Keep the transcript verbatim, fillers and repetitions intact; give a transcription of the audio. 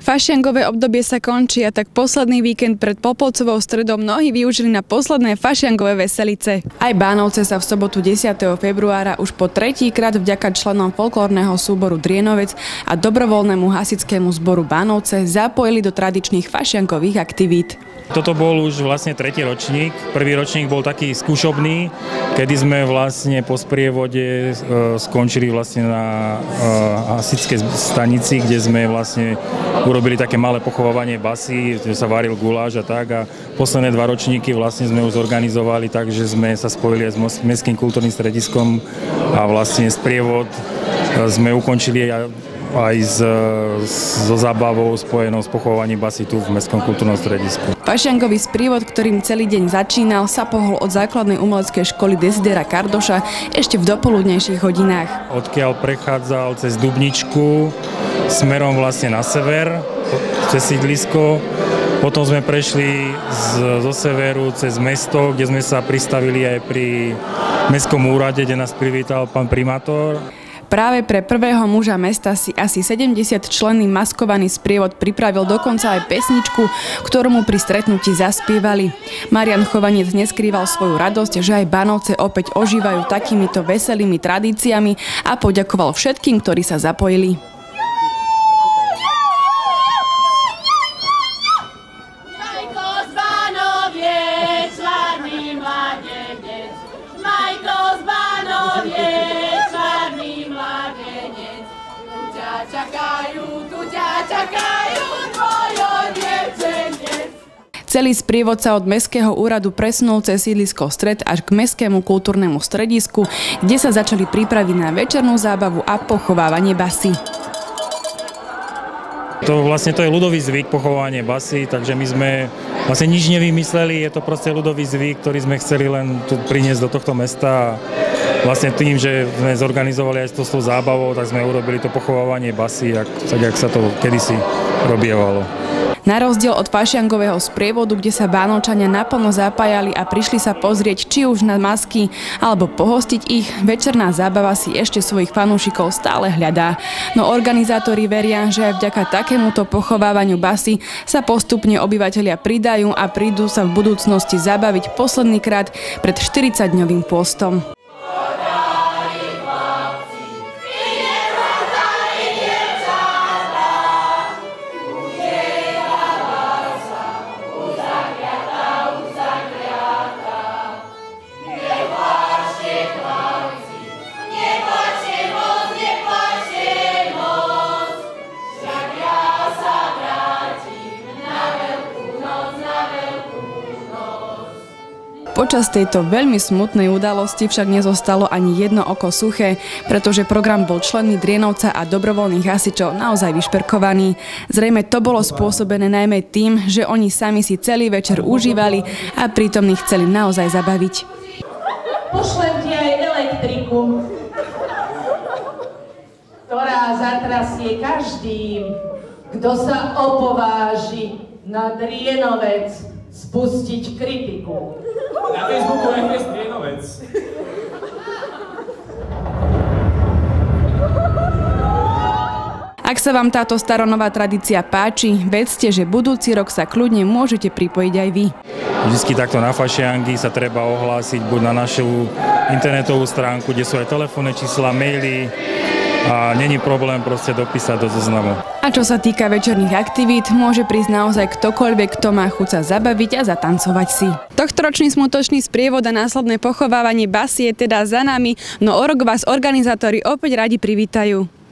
Fašiangové obdobie sa končí a tak posledný víkend pred Popolcovou stredou mnohí využili na posledné fašiangové veselice. Aj Bánovce sa v sobotu desiateho februára už po tretíkrát vďaka členom folklórneho súboru Drienovec a dobrovoľnému hasickému zboru Bánovce zapojili do tradičných fašiangových aktivít. Toto bol už vlastne tretí ročník. Prvý ročník bol taký skúšobný, kedy sme vlastne po sprievode e, skončili vlastne na e, hasičskej stanici, kde sme vlastne urobili také malé pochovávanie basy, kde sa varil guláš a tak. A posledné dva ročníky vlastne sme už zorganizovali tak, že sme sa spojili aj s Mestským kultúrnym strediskom a vlastne sprievod sme ukončili aj aj s, so zábavou spojenou s pochovaním basy tu v Mestskom kultúrnom stredisku. Fašiangový sprievod, ktorým celý deň začínal, sa pohol od základnej umeleckej školy Desidera Kardoša ešte v dopoludnejších hodinách. Odkiaľ prechádzal cez Dubničku smerom vlastne na sever, cez sídlisko. Potom sme prešli z, zo severu cez mesto, kde sme sa pristavili aj pri Mestskom úrade, kde nás privítal pán primátor. Práve pre prvého muža mesta si asi sedemdesiatčlenný maskovaný sprievod pripravil dokonca aj pesničku, ktorú mu pri stretnutí zaspievali. Marian Chovanec neskrýval svoju radosť, že aj Bánovce opäť ožívajú takýmito veselými tradíciami a poďakoval všetkým, ktorí sa zapojili. Celý sprievod sa od Mestského úradu presunul cez sídlisko Stred až k Mestskému kultúrnemu stredisku, kde sa začali prípravy na večernú zábavu a pochovávanie basy. To vlastne to je ľudový zvyk, pochovávanie basy, takže my sme vlastne nič nevymysleli, je to proste ľudový zvyk, ktorý sme chceli len tu priniesť do tohto mesta. Vlastne tým, že sme zorganizovali aj s tou zábavou, tak sme urobili to pochovávanie basy, tak jak sa to kedysi robievalo. Na rozdiel od fašiangového sprievodu, kde sa Bánovčania naplno zapájali a prišli sa pozrieť či už na masky alebo pohostiť ich, večerná zábava si ešte svojich fanúšikov stále hľadá. No organizátori veria, že aj vďaka takémuto pochovávaniu basy sa postupne obyvatelia pridajú a prídu sa v budúcnosti zabaviť posledný krát pred štyridsaťdňovým pôstom. Počas tejto veľmi smutnej udalosti však nezostalo ani jedno oko suché, pretože program bol členmi Drienovca a dobrovoľných hasičov naozaj vyšperkovaný. Zrejme to bolo spôsobené najmä tým, že oni sami si celý večer užívali a prítomných chceli naozaj zabaviť. Pošlem ti aj elektriku, ktorá zatrasie každým, kto sa opováži na Drienovec spustiť kritiku. Na Facebooku je Fest Drienovec. Ak sa vám táto staronová tradícia páči, vedzte, že budúci rok sa kľudne môžete pripojiť aj vy. Vždycky takto na fašiangy sa treba ohlásiť buď na našu internetovú stránku, kde sú aj telefónne čísla, maily a není problém proste dopísať do zoznamu. A čo sa týka večerných aktivít, môže prísť naozaj ktokoľvek, kto má chuť sa zabaviť a zatancovať si. Tohtoročný smutočný sprievod a následné pochovávanie basy je teda za nami, no o rok vás organizátori opäť radi privítajú.